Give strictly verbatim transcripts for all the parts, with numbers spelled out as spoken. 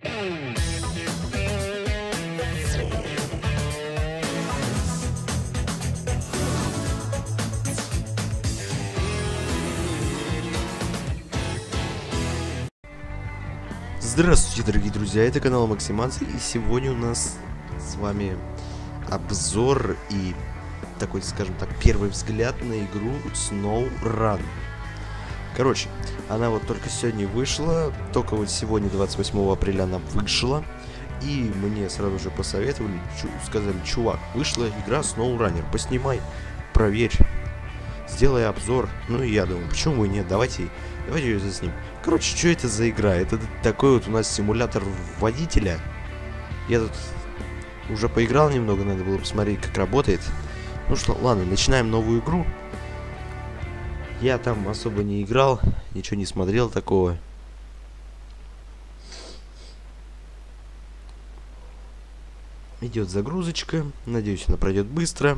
Здравствуйте, дорогие друзья, это канал Максиманцев, и сегодня у нас с вами обзор и такой, скажем так, первый взгляд на игру SnowRun. Короче, она вот только сегодня вышла, только вот сегодня, двадцать восьмого апреля, она вышла, и мне сразу же посоветовали, чу сказали: чувак, вышла игра SnowRunner, поснимай, проверь, сделай обзор. Ну и я думаю, почему бы нет, давайте, давайте ее заснимем. Короче, что это за игра? Это такой вот у нас симулятор водителя. Я тут уже поиграл немного, надо было посмотреть, как работает. Ну что, ладно, начинаем новую игру. Я там особо не играл, ничего не смотрел такого. Идет загрузочка, надеюсь, она пройдет быстро.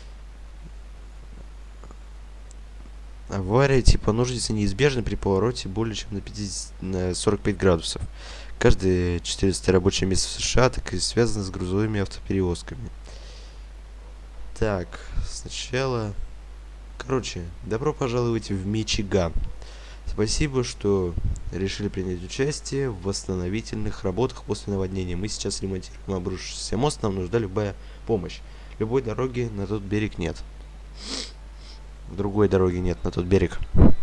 Авария типа ножницы неизбежна при повороте более чем на, пятьдесят, на сорок пять градусов. Каждое четырнадцатое рабочее место в США так и связано с грузовыми автоперевозками. Так, сначала... Короче, добро пожаловать в Мичиган. Спасибо, что решили принять участие в восстановительных работах после наводнения. Мы сейчас ремонтируем обрушившийся мост, нам нужна любая помощь. Любой дороги на тот берег нет. Другой дороги нет на тот берег.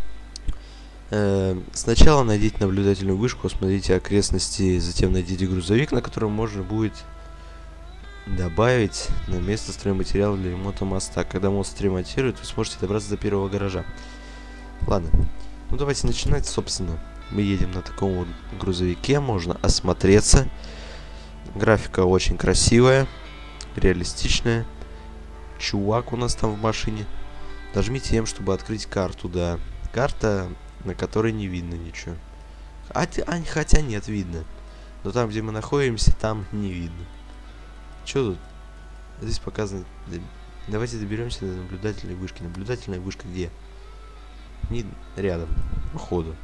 Э, сначала найдите наблюдательную вышку, осмотрите окрестности, затем найдите грузовик, на котором можно будет добавить на место стройматериалов для ремонта моста. Когда мост ремонтируют, вы сможете добраться до первого гаража. Ладно, ну давайте начинать, собственно. Мы едем на таком вот грузовике, можно осмотреться. Графика очень красивая, реалистичная. Чувак у нас там в машине. Нажмите М, чтобы открыть карту, да. Карта, на которой не видно ничего. А, а, хотя нет, видно. Но там, где мы находимся, там не видно. Что тут? Здесь показано... Давайте доберемся до наблюдательной вышки. Наблюдательная вышка где? Не рядом. Походу.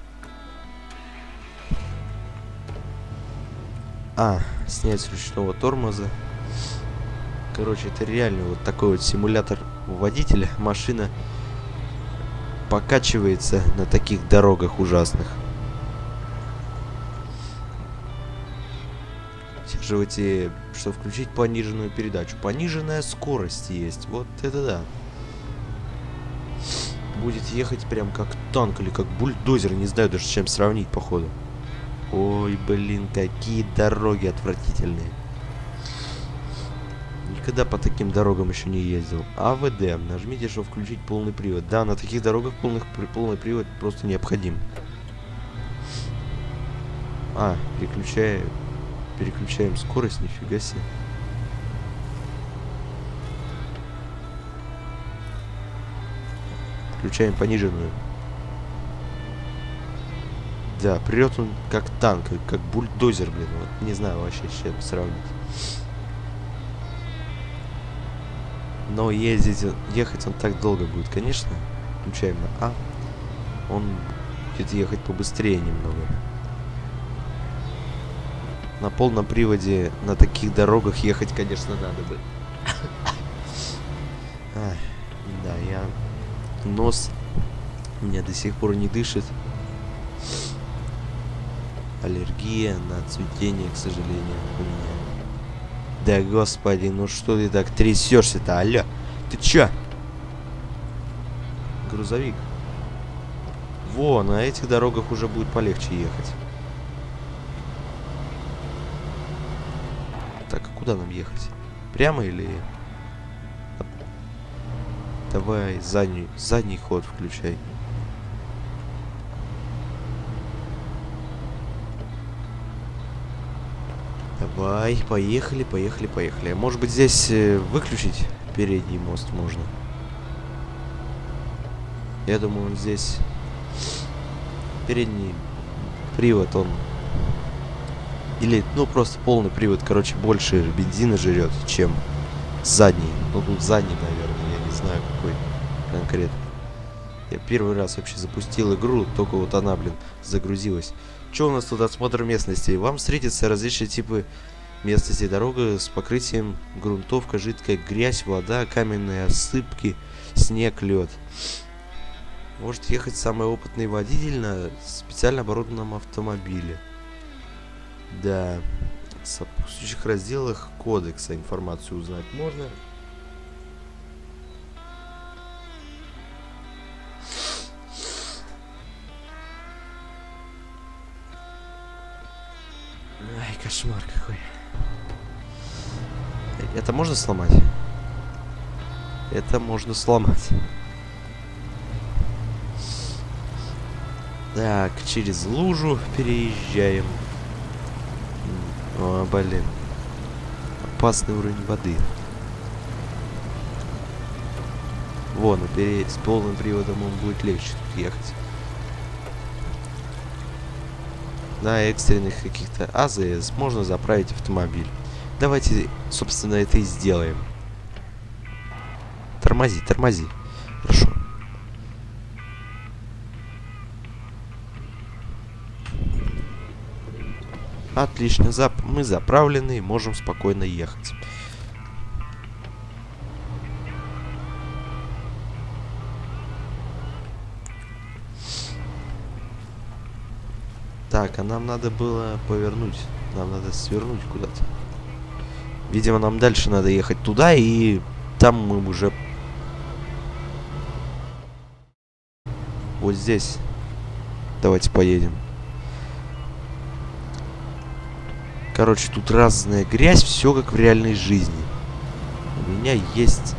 А, снять с ручного тормоза. Короче, это реально вот такой вот симулятор водителя. Машина покачивается на таких дорогах ужасных. Удерживайте, чтобы включить пониженную передачу. Пониженная скорость есть. Вот это да. Будет ехать прям как танк или как бульдозер. Не знаю даже с чем сравнить, походу. Ой, блин, какие дороги отвратительные. Никогда по таким дорогам еще не ездил. АВД. Нажмите, чтобы включить полный привод. Да, на таких дорогах полных, полный привод просто необходим. А, переключаем, переключаем скорость, нифига себе. Включаем пониженную. Да, прет он как танк, как бульдозер, блин. Вот не знаю вообще, с чем сравнить. Но ездить, ехать он так долго будет, конечно. Включаем на А. Он будет ехать побыстрее немного. На полном приводе на таких дорогах ехать, конечно, надо бы. Ах, да, я... Нос у меня до сих пор не дышит. Аллергия на цветение, к сожалению, у меня. Да господи, ну что ты так трясешься-то, алло? Ты чё? Грузовик. Во, на этих дорогах уже будет полегче ехать. Так, а куда нам ехать? Прямо или... Давай задний, задний ход включай. Давай, поехали, поехали, поехали. А может быть здесь э, выключить передний мост можно? Я думаю, он здесь... Передний привод, он... Или, ну, просто полный привод, короче, больше бензина жрет, чем задний. Ну, тут задний, наверное, я не знаю, какой конкретно. Я первый раз вообще запустил игру, только вот она, блин, загрузилась. Что у нас тут? Осмотр местности. Вам встретятся различные типы местности. Дорога с покрытием, грунтовка, жидкая грязь, вода, каменные осыпки, снег, лед. Может ехать самый опытный водитель на специально оборудованном автомобиле. Да. В сопутствующих разделах кодекса информацию узнать можно. Ай, кошмар какой. Это можно сломать? Это можно сломать. Так, через лужу переезжаем. О, блин. Опасный уровень воды. Вон, с полным приводом он будет легче тут ехать. На экстренных каких-то АЗС можно заправить автомобиль. Давайте, собственно, это и сделаем. Тормози, тормози. Хорошо. Отлично, зап мы заправлены и можем спокойно ехать. Так, а нам надо было повернуть. Нам надо свернуть куда-то. Видимо, нам дальше надо ехать туда, и там мы уже... Вот здесь. Давайте поедем. Короче, тут разная грязь, все как в реальной жизни. У меня есть...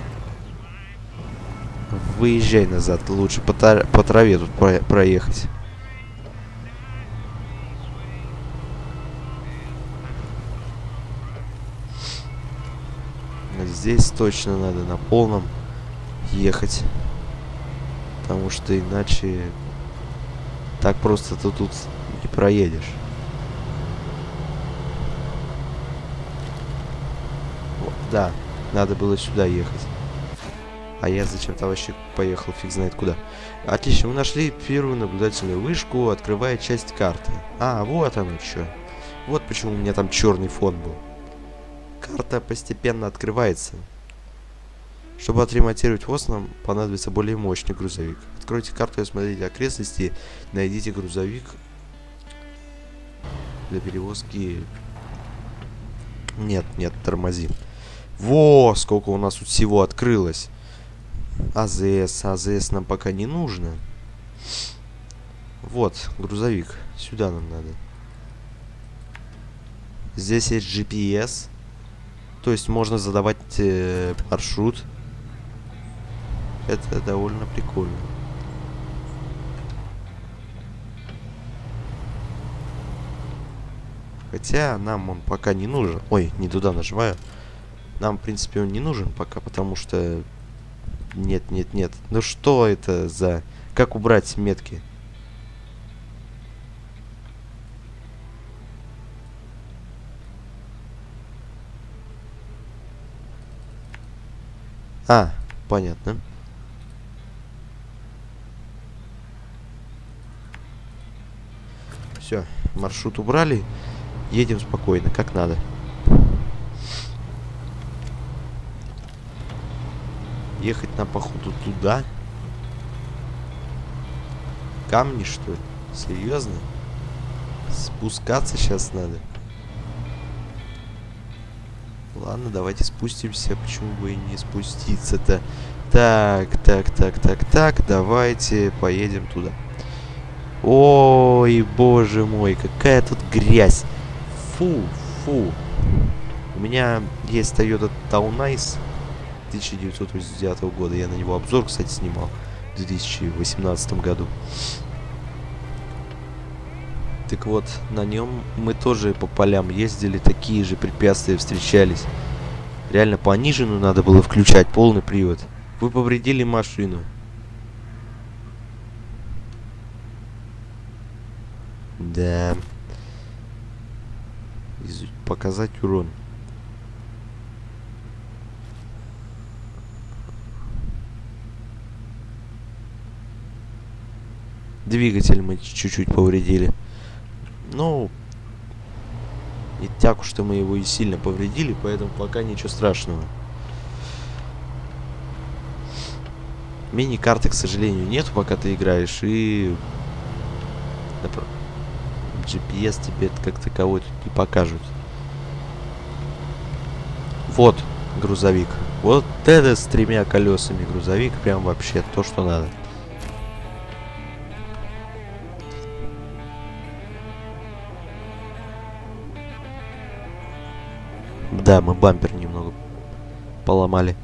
Выезжай назад, лучше по, по траве тут про проехать. Здесь точно надо на полном ехать. Потому что иначе так просто ты тут не проедешь. Вот, да, надо было сюда ехать. А я зачем-то вообще поехал, фиг знает куда. Отлично, мы нашли первую наблюдательную вышку, открывая часть карты. А, вот оно что. Вот почему у меня там черный фон был. Карта постепенно открывается. Чтобы отремонтировать ВОЗ, нам понадобится более мощный грузовик. Откройте карту и осмотрите окрестности. Найдите грузовик для перевозки. Нет, нет, тормозим. Во, сколько у нас тут всего открылось. АЗС, АЗС нам пока не нужно. Вот, грузовик. Сюда нам надо. Здесь есть джи пи эс. То есть можно задавать э, маршрут. Это довольно прикольно. Хотя нам он пока не нужен. Ой, не туда нажимаю. Нам, в принципе, он не нужен пока, потому что... Нет, нет, нет. Ну что это за... Как убрать метки? А, понятно. Все, маршрут убрали. Едем спокойно, как надо. Ехать на походу туда. Камни, что ли? Серьезно? Спускаться сейчас надо. Ладно, давайте спустимся. Почему бы и не спуститься-то? Так, так, так, так, так. Давайте поедем туда. Ой, боже мой, какая тут грязь. Фу, фу. У меня есть Toyota Taunice тысяча девятьсот восемьдесят девятого года. Я на него обзор, кстати, снимал в две тысячи восемнадцатом году. Так вот, на нем мы тоже по полям ездили, такие же препятствия встречались. Реально пониженную надо было включать, полный привод. Вы повредили машину. Да. Изу- Показать урон. Двигатель мы чуть-чуть повредили. Ну, и так уж что мы его и сильно повредили, поэтому пока ничего страшного. Мини-карты, к сожалению, нету, пока ты играешь, и джи пи эс тебе как таковой не покажут. Вот грузовик. Вот это с тремя колесами грузовик, прям вообще то, что надо. Да, мы бампер немного поломали.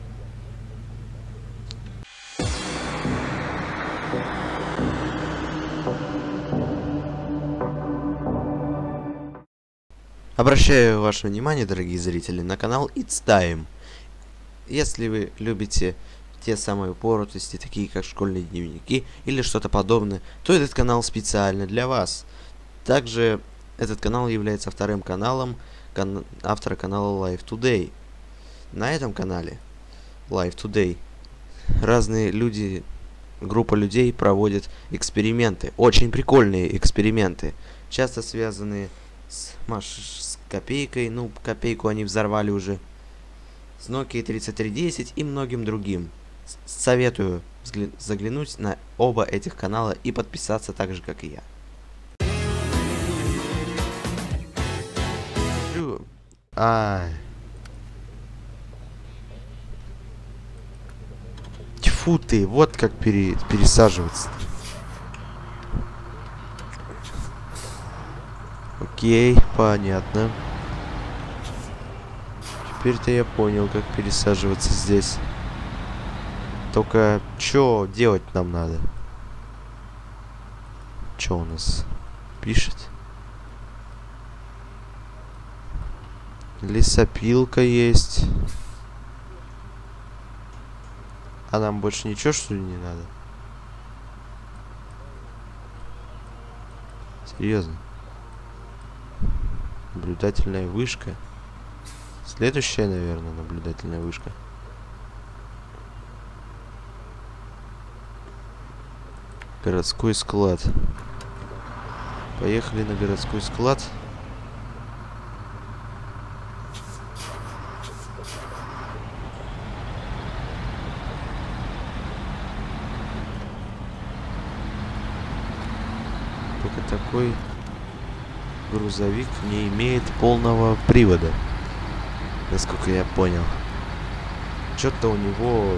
Обращаю ваше внимание, дорогие зрители, на канал It's Time. Если вы любите те самые упоротости, такие как школьные дневники или что-то подобное, то этот канал специально для вас. Также этот канал является вторым каналом кан автора канала Live Today. На этом канале Live Today разные люди, группа людей проводит эксперименты, очень прикольные эксперименты, часто связанные с, маш... с копейкой, ну копейку они взорвали уже, с Nokia тридцать три десять и многим другим. Советую заглянуть на оба этих канала и подписаться так же, как и я. Ай. Тьфу ты, вот как пере... пересаживаться. Окей, понятно. Теперь-то я понял, как пересаживаться здесь. Только что делать нам надо? Что у нас пишет? Лесопилка есть. А нам больше ничего, что ли, не надо? Серьезно? Наблюдательная вышка. Следующая, наверное, наблюдательная вышка. Городской склад. Поехали на городской склад. Только такой грузовик не имеет полного привода, насколько я понял. Что-то у него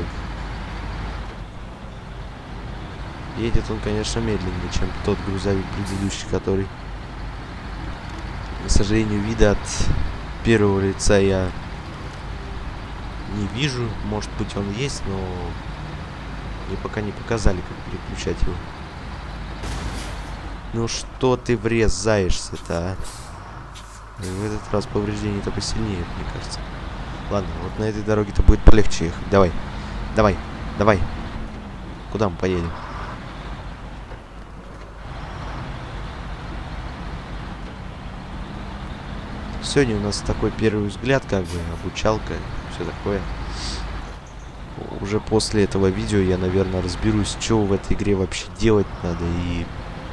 едет он, конечно, медленнее, чем тот грузовик предыдущий, который, к сожалению, вида от первого лица я не вижу. Может быть, он есть, но мне пока не показали, как переключать его. Ну что ты врезаешься-то, а? И в этот раз повреждение-то посильнее, мне кажется. Ладно, вот на этой дороге-то будет полегче ехать. Давай, давай, давай. Куда мы поедем? Сегодня у нас такой первый взгляд, как бы, обучалка, все такое. Уже после этого видео я, наверное, разберусь, что в этой игре вообще делать надо и...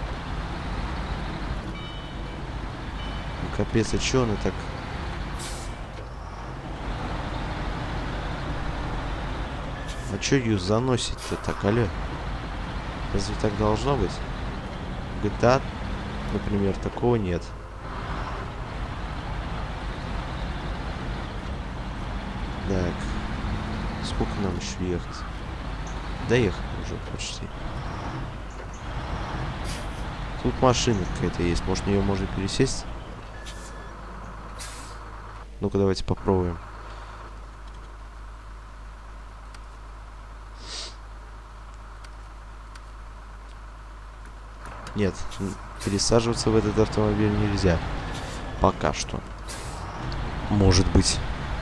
Капец, а чё она так? А чё ее заносит-то так, алё? Разве так должно быть? В джи ти эй, например, такого нет. Так. Сколько нам еще ехать? Доехали уже почти. Тут машина какая-то есть. Может, на нее можно пересесть? Ну-ка, давайте попробуем. Нет, пересаживаться в этот автомобиль нельзя. Пока что. Может быть.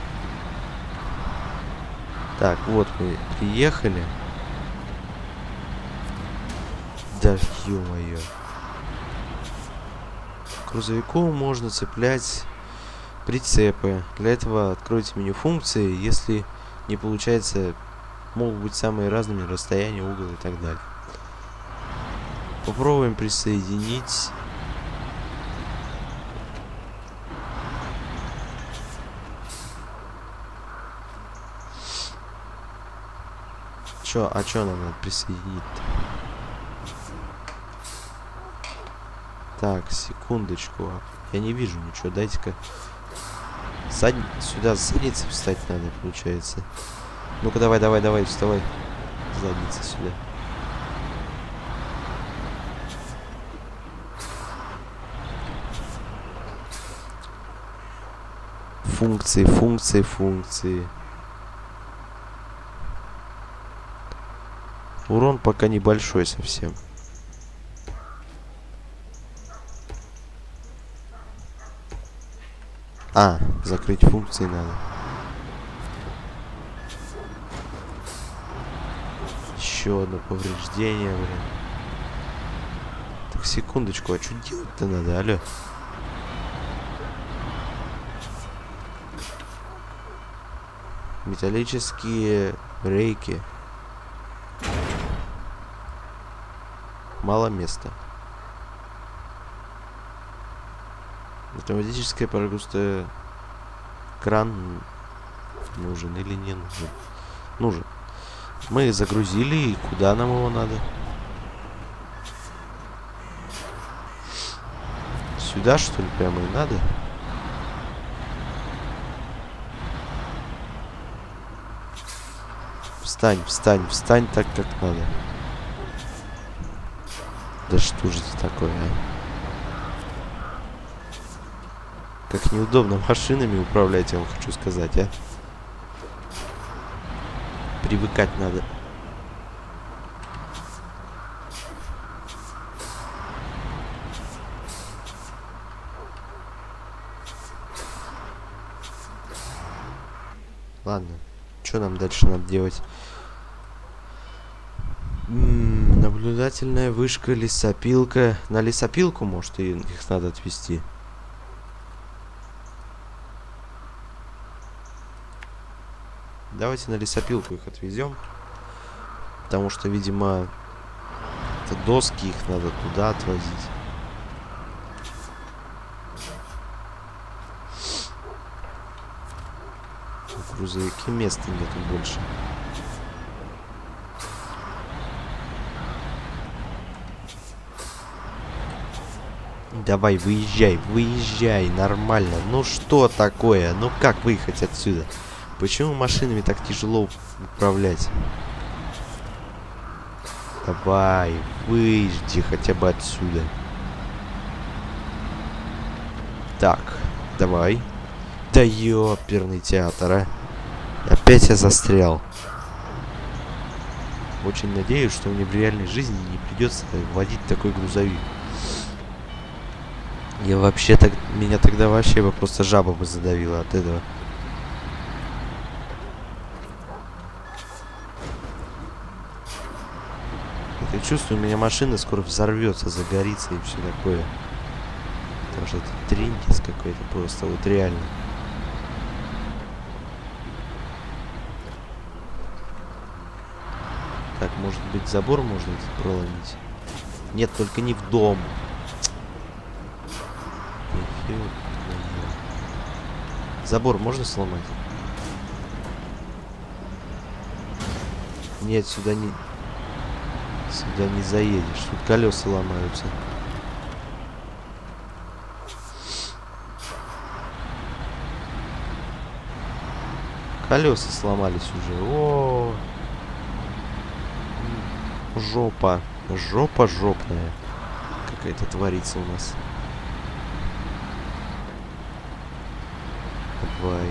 Так, вот мы приехали. Да ё-моё. К грузовику можно цеплять прицепы. Для этого откройте меню функции. Если не получается, могут быть самые разные расстояния, угол и так далее. Попробуем присоединить. Чё, а чё нам надо присоединить-то? Так, секундочку. Я не вижу ничего. Дайте-ка... Сад... Сюда с задницей встать надо, получается. Ну-ка, давай, давай, давай, вставай. Задница сюда. Функции, функции, функции. Урон пока небольшой совсем. А, закрыть функции надо. Еще одно повреждение, блин. Так, секундочку, а что делать-то надо, алло? Металлические рейки. Мало места. Автоматическая прогрузка. Кран нужен или не нужен? Нужен. Мы загрузили, и куда нам его надо? Сюда, что ли, прямо и надо? Встань, встань, встань так, как надо. Да что же это такое, а? Как неудобно машинами управлять, я вам хочу сказать, а? Привыкать надо. Ладно, что нам дальше надо делать? М-м, наблюдательная вышка, лесопилка. На лесопилку, может, и их надо отвезти. Давайте на лесопилку их отвезем. Потому что, видимо, это доски, их надо туда отвозить. В грузовике места нету больше. Давай, выезжай, выезжай, нормально. Ну что такое? Ну как выехать отсюда? Почему машинами так тяжело управлять? Давай, выезди хотя бы отсюда. Так, давай. Да ёперный театр, а. Опять я застрял. Очень надеюсь, что мне в реальной жизни не придется водить такой грузовик. Я вообще так... Меня тогда вообще бы просто жаба бы задавила от этого. Я чувствую, у меня машина скоро взорвется, загорится и все такое. Потому что это трындец какой-то просто, вот реально. Так, может быть, забор можно проломить? Нет, только не в дом. Забор можно сломать? Нет, сюда не... Сюда не заедешь. Тут колеса ломаются. Колеса сломались уже. О, жопа. Жопа жопная. Какая-то творится у нас. Давай.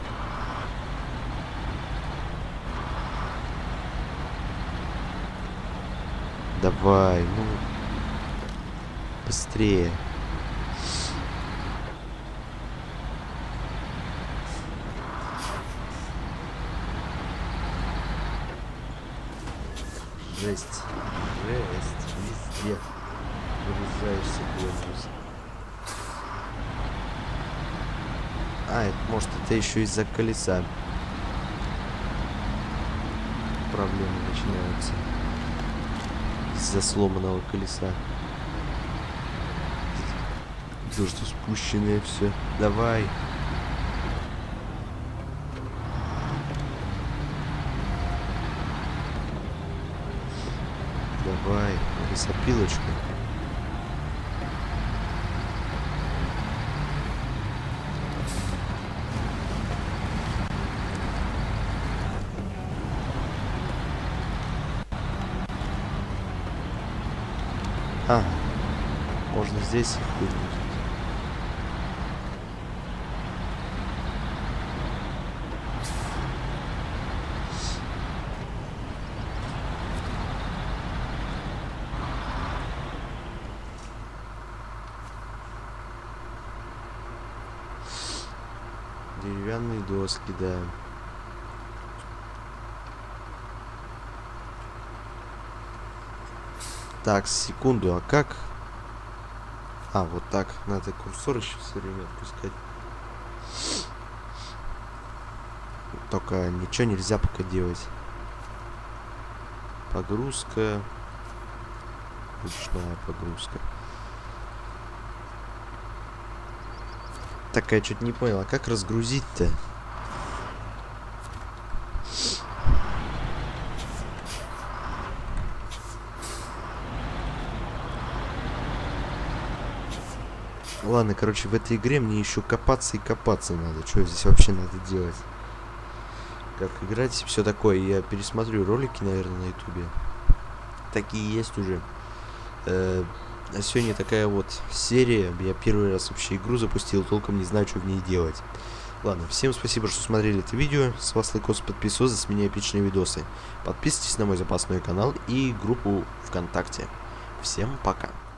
Давай, ну. Быстрее. Жесть. Жесть. Везде. Вырезаешься, блядь. А, это, может, это еще из-за колеса. Проблемы начинаются. из-за сломанного колеса. То, что спущенное все. Давай. Давай, лесопилочку. А, можно здесь выгрузить. Деревянные доски, да. Так, секунду, а как? А, вот так. Надо курсор еще все время отпускать. Только ничего нельзя пока делать. Погрузка. Ручная погрузка. Так, я что-то не понял, а как разгрузить-то? Ладно, короче, в этой игре мне еще копаться и копаться надо. Что здесь вообще надо делать? Как играть, все такое. Я пересмотрю ролики, наверное, на ютубе. Такие есть уже. Э, а сегодня такая вот серия. Я первый раз вообще игру запустил, толком не знаю, что в ней делать. Ладно, всем спасибо, что смотрели это видео. С вас лайкос, подписывайтесь, с меня эпичные видосы. Подписывайтесь на мой запасной канал и группу ВКонтакте. Всем пока.